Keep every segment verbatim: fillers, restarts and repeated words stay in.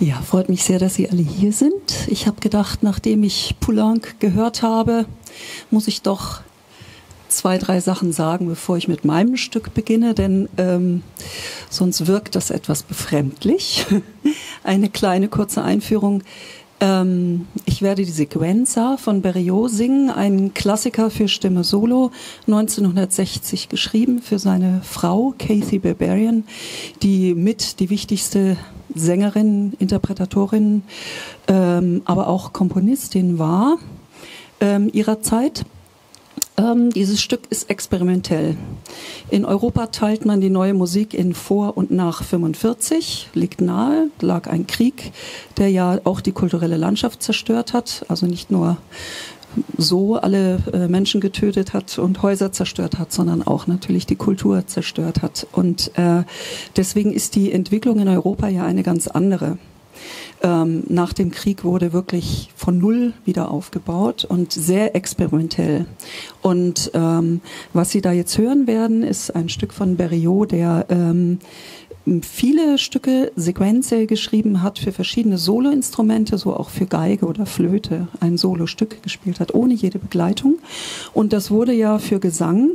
Ja, freut mich sehr, dass Sie alle hier sind. Ich habe gedacht, nachdem ich Poulenc gehört habe, muss ich doch zwei, drei Sachen sagen, bevor ich mit meinem Stück beginne, denn ähm, sonst wirkt das etwas befremdlich. Eine kleine kurze Einführung. Ähm, ich werde die Sequenza von Berriot singen, ein Klassiker für Stimme Solo, neunzehnhundertsechzig geschrieben für seine Frau Kathy Berberian, die mit die wichtigste Sängerin, Interpretatorin, ähm, aber auch Komponistin war ähm, ihrer Zeit. Ähm, dieses Stück ist experimentell. In Europa teilt man die neue Musik in vor und nach fünfundvierzig. Liegt nahe, lag ein Krieg, der ja auch die kulturelle Landschaft zerstört hat. Also nicht nur so alle äh, Menschen getötet hat und Häuser zerstört hat, sondern auch natürlich die Kultur zerstört hat. Und äh, deswegen ist die Entwicklung in Europa ja eine ganz andere. Ähm, nach dem Krieg wurde wirklich von Null wieder aufgebaut und sehr experimentell. Und ähm, was Sie da jetzt hören werden, ist ein Stück von Berriot, der ähm, viele Stücke, Sequenze geschrieben hat für verschiedene Soloinstrumente, so auch für Geige oder Flöte ein Solostück gespielt hat, ohne jede Begleitung. Und das wurde ja für Gesang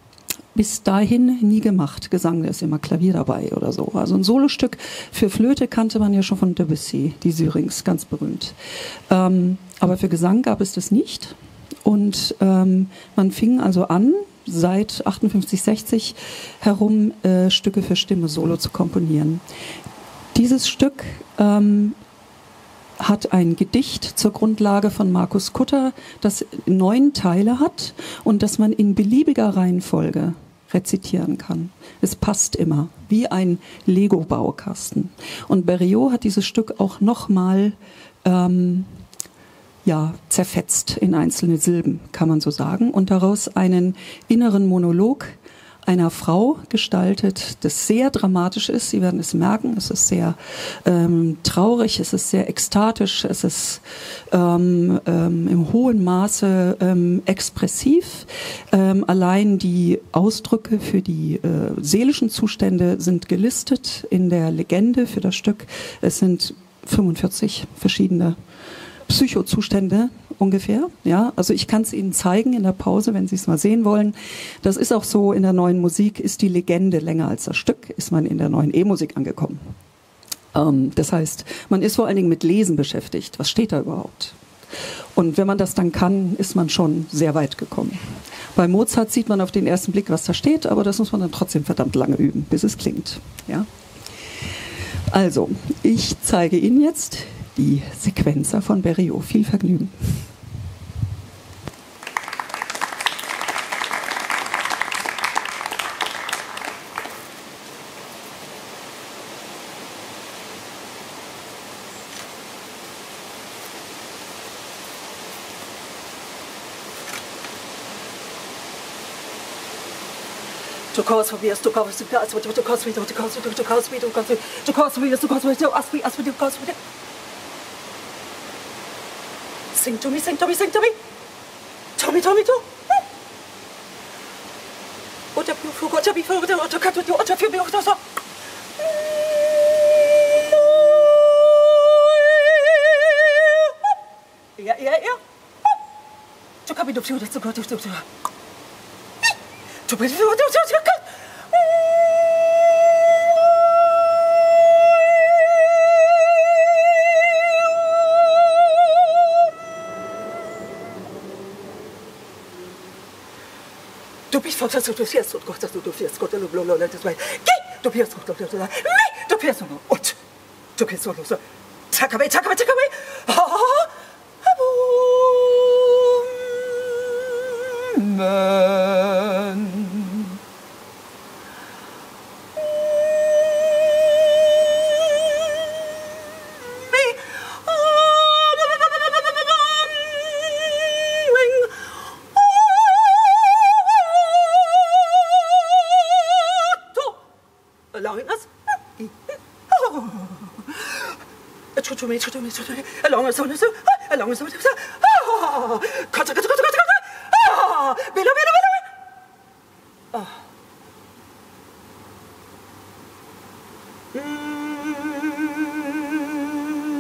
bis dahin nie gemacht. Gesang, da ist immer Klavier dabei oder so. Also ein Solostück für Flöte kannte man ja schon von Debussy, die Syrinx, ganz berühmt. Ähm, aber für Gesang gab es das nicht. Und ähm, man fing also an, seit achtundfünfzig, sechzig herum äh, Stücke für Stimme Solo zu komponieren. Dieses Stück ähm, hat ein Gedicht zur Grundlage von Markus Kutter, das neun Teile hat und das man in beliebiger Reihenfolge rezitieren kann. Es passt immer, wie ein Lego-Baukasten. Und Berriot hat dieses Stück auch nochmal ähm, ja, zerfetzt in einzelne Silben, kann man so sagen, und daraus einen inneren Monolog einer Frau gestaltet, das sehr dramatisch ist. Sie werden es merken, es ist sehr ähm, traurig, es ist sehr ekstatisch, es ist ähm, ähm, im hohen Maße ähm, expressiv. Ähm, allein die Ausdrücke für die äh, seelischen Zustände sind gelistet in der Legende für das Stück. Es sind fünfundvierzig verschiedene Psychozustände ungefähr, ja, also ich kann es Ihnen zeigen in der Pause, wenn Sie es mal sehen wollen. Das ist auch so, in der neuen Musik ist die Legende länger als das Stück, ist man in der neuen E-Musik angekommen. Ähm, das heißt, man ist vor allen Dingen mit Lesen beschäftigt. Was steht da überhaupt? Und wenn man das dann kann, ist man schon sehr weit gekommen. Bei Mozart sieht man auf den ersten Blick, was da steht, aber das muss man dann trotzdem verdammt lange üben, bis es klingt, ja. Also, ich zeige Ihnen jetzt die Sequenza von Berriot. Viel Vergnügen. Du kannst mir, du kannst mir, du kannst mir, du kannst mir, du kannst mir, du kannst mir, du kannst mir, du kannst mir, du kannst mir, du kannst mir, du kannst mir. Sing to me, sing to me, sing to me. Tommy, Tommy, du. Und der Flug, und der Flug, und der Flug, und der Flug, und der Flug, und der Flug. Ja, ja, ja. Du kannst mir, du kannst mir, du kannst mir, du kannst mir. Du bist, du, du, du, du, du bist von das du fährst und Gott, du du fährst Gott, du blablabla, das war. Du fährst Gott, du du du fährst und du fährst so so. Zack away, zack away, zack away. Allowing us, to me, to me, to me, along us, along us, along us, along us, ah, cut, cut, cut, cut, cut, ah, below, below, below, ah. Mm.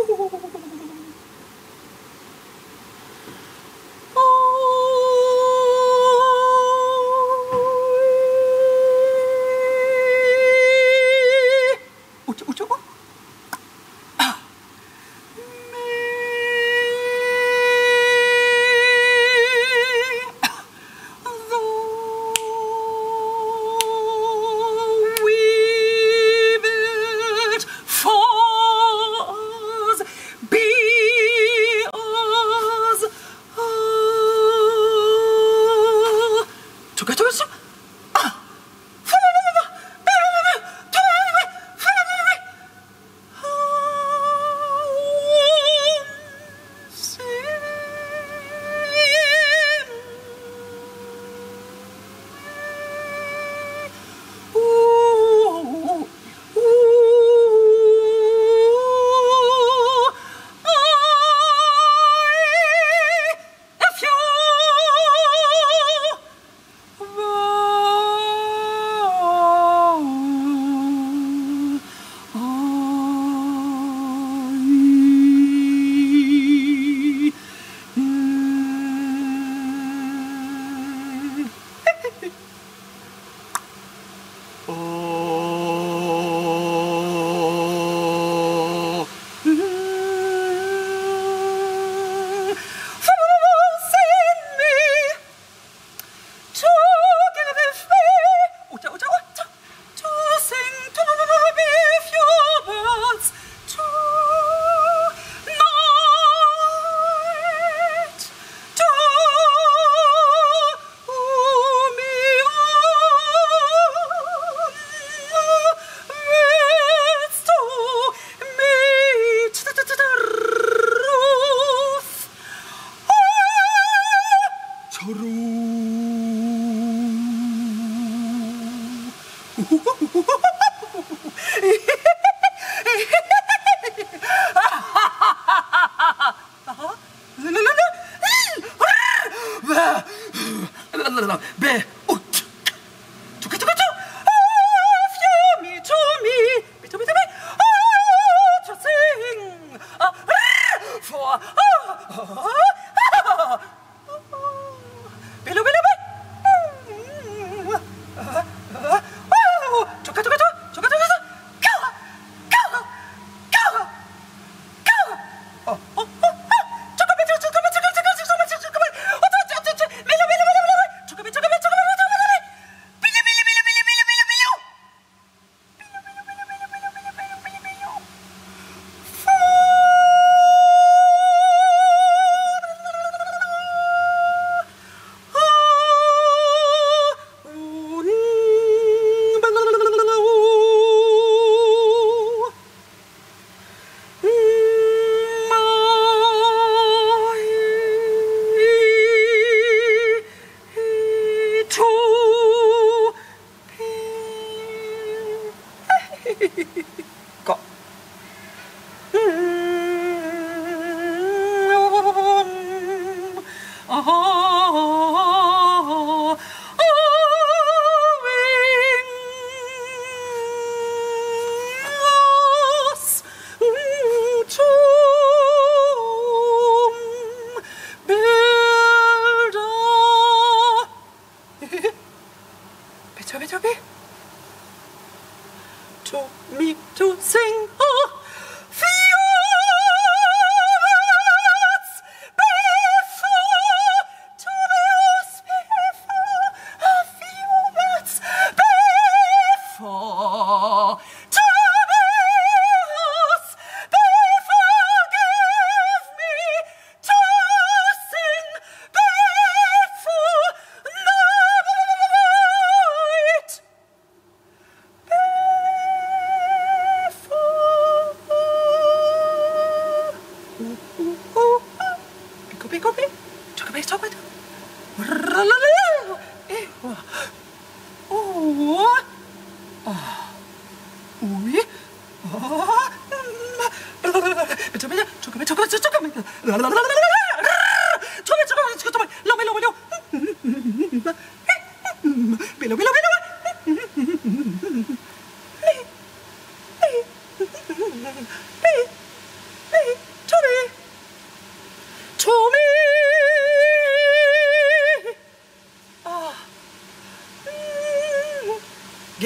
Hey!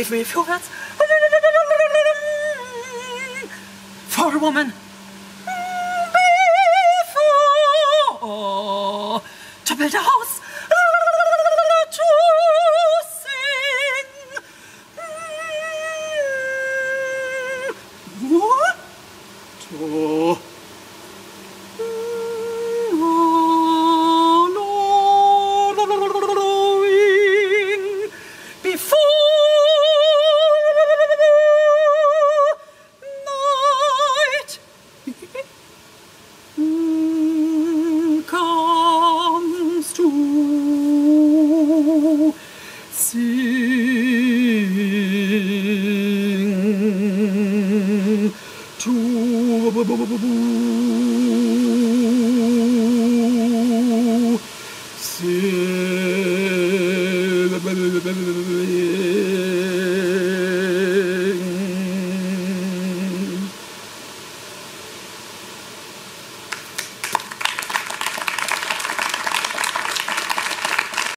three, vorwärts. For a woman. Before. To build a house. To sing. What? To... Sing.